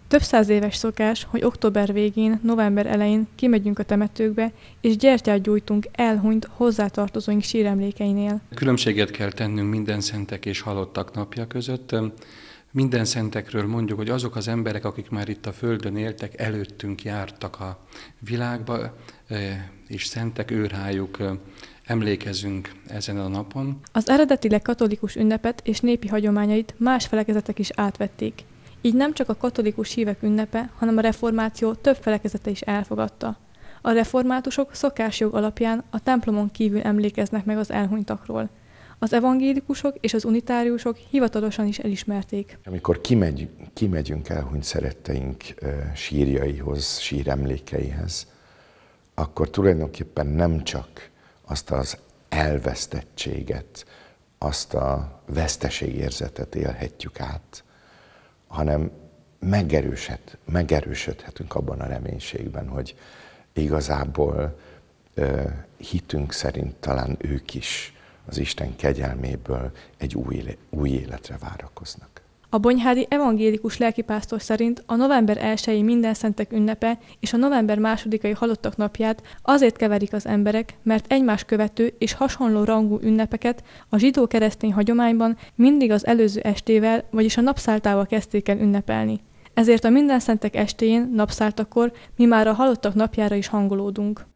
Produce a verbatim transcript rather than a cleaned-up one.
Több száz éves szokás, hogy október végén, november elején kimegyünk a temetőkbe, és gyertyát gyújtunk elhunyt hozzátartozóink síremlékeinél. Különbséget kell tennünk minden szentek és halottak napja között. Minden szentekről mondjuk, hogy azok az emberek, akik már itt a földön éltek, előttünk jártak a világba, és szentek őrrájuk emlékezünk ezen a napon. Az eredetileg katolikus ünnepet és népi hagyományait más felekezetek is átvették. Így nem csak a katolikus hívek ünnepe, hanem a reformáció több felekezete is elfogadta. A reformátusok szokásjog alapján a templomon kívül emlékeznek meg az elhunytakról. Az evangélikusok és az unitáriusok hivatalosan is elismerték. Amikor kimegy, kimegyünk elhunyt szeretteink sírjaihoz, síremlékeihez, akkor tulajdonképpen nem csak azt az elvesztettséget, azt a veszteségérzetet élhetjük át, hanem megerősöd, megerősödhetünk abban a reménységben, hogy igazából ö, hitünk szerint talán ők is az Isten kegyelméből egy új, új életre várakoznak. A bonyhádi evangélikus lelkipásztor szerint a november elsejei mindenszentek ünnepe és a november másodikai halottak napját azért keverik az emberek, mert egymás követő és hasonló rangú ünnepeket a zsidó-keresztény hagyományban mindig az előző estével, vagyis a napszáltával kezdték el ünnepelni. Ezért a mindenszentek estéjén, napszáltakor mi már a halottak napjára is hangolódunk.